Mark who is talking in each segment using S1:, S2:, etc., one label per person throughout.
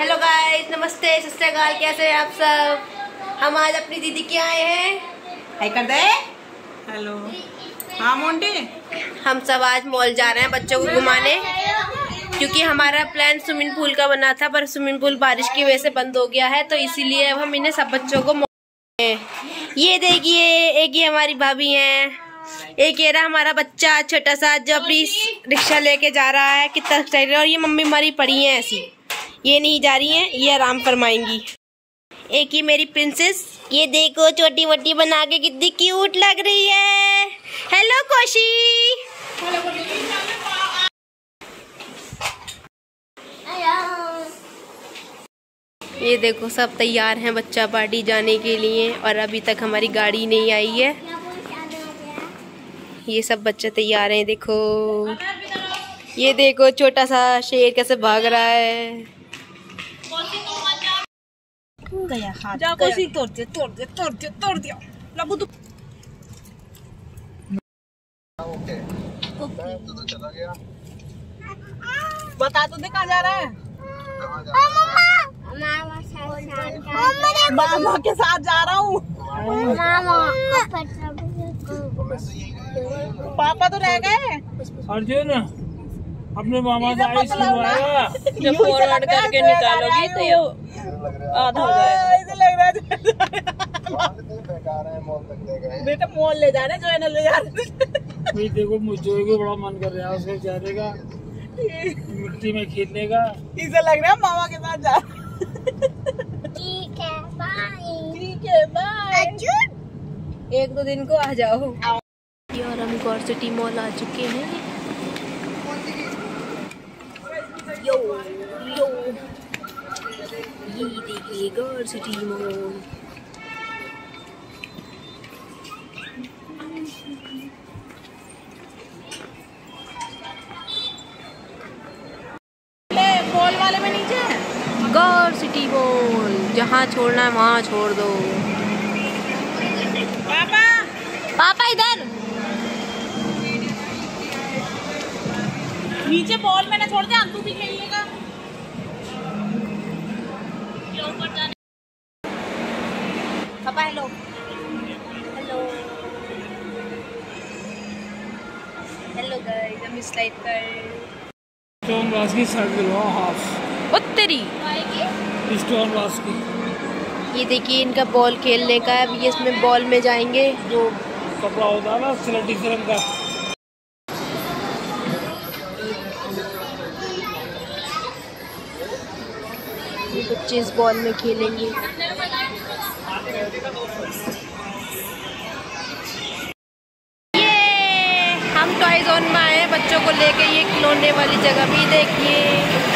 S1: Hello guys, नमस्ते, सत श्री अकाल। कैसे हैं आप सब? हम आज अपनी दीदी के आए हैं।
S2: हाय कर दे। हेलो। हाँ मोंटी,
S1: हम सब आज मॉल जा रहे हैं बच्चों को घुमाने, क्योंकि हमारा प्लान स्विमिंग पूल का बना था, पर स्विमिंग पूल बारिश की वजह से बंद हो गया है, तो इसीलिए अब हम इन्हें सब बच्चों को ये देखिए, एक ये हमारी भाभी हैं, एक ये रहा हमारा बच्चा छोटा सा जो अपनी रिक्शा लेके जा रहा है, कितना एक्साइटेड है। और ये मम्मी हमारी पड़ी है ऐसी, ये नहीं जा रही हैं, ये आराम फरमाएंगी। एक ही मेरी प्रिंसेस, ये देखो छोटी मोटी बना के कितनी क्यूट लग रही है। हेलो कोशी। ये देखो सब तैयार हैं बच्चा पार्टी जाने के लिए, और अभी तक हमारी गाड़ी नहीं आई है। ये सब बच्चे तैयार हैं। देखो, ये देखो छोटा सा शेर कैसे भाग रहा है।
S2: जा कोसी तोड़ दिया लबू तू।
S3: ओके तो चला गया।
S2: बता तो दे कहाँ जा रहा है।
S3: कहाँ जा रहा है?
S2: मामा के साथ जा रहा हूँ। पापा तो रह गए।
S4: अर्जुन अपने मामा का आइस खुलवाया।
S2: जब फॉरवर्ड करके निकालोगी तो ये आधा हो जाएगा। इसे लग रहा है बेटा मॉल ले जा रहे, जो है ना ले जा रहे।
S4: देखो मुझे को बड़ा मन कर रहा है उसको जाने का, मिट्टी में खेलने का।
S2: इसे लग रहा है मामा के साथ जा।
S1: ठीक है, बाय।
S2: ठीक है, बाय।
S1: एक दो दिन को आ जाओ। और हम गौर सिटी मॉल आ चुके हैं। यो यो, ये देखिए गौर सिटी मॉल।
S2: मॉल वाले में नीचे है
S1: गौर सिटी मॉल, जहाँ छोड़ना है वहाँ छोड़ दो।
S2: पापा,
S1: पापा इधर
S2: नीचे बॉल में ना छोड़ दे, अंतु भी खेल लेगा।
S1: पापा हेलो हेलो हेलो गाइस, हम स्लाइड पर
S4: स्टोन वास की शर्ट दिलवाओ हाफ।
S1: उत्तरी
S4: स्टोन वास की।
S1: ये देखिए इनका बॉल खेलने का है। अब ये इसमें बॉल में जाएंगे।
S4: जो कपड़ा होता है ना स्लेटी रंग का।
S1: ये बच्चे इस बॉल में खेलेंगे। ये हम टॉय जोन में आए हैं बच्चों को लेके। ये खिलौने वाली जगह भी देखिए।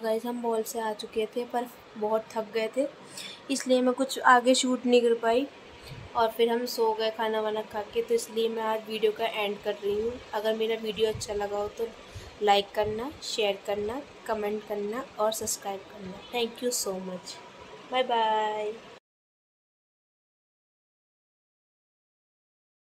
S1: गाइस हम मॉल से आ चुके थे पर बहुत थक गए थे, इसलिए मैं कुछ आगे शूट नहीं कर पाई और फिर हम सो गए खाना वाना खा के। तो इसलिए मैं आज वीडियो का एंड कर रही हूँ। अगर मेरा वीडियो अच्छा लगा हो तो लाइक करना, शेयर करना, कमेंट करना और सब्सक्राइब करना। Thank you so much. Bye bye.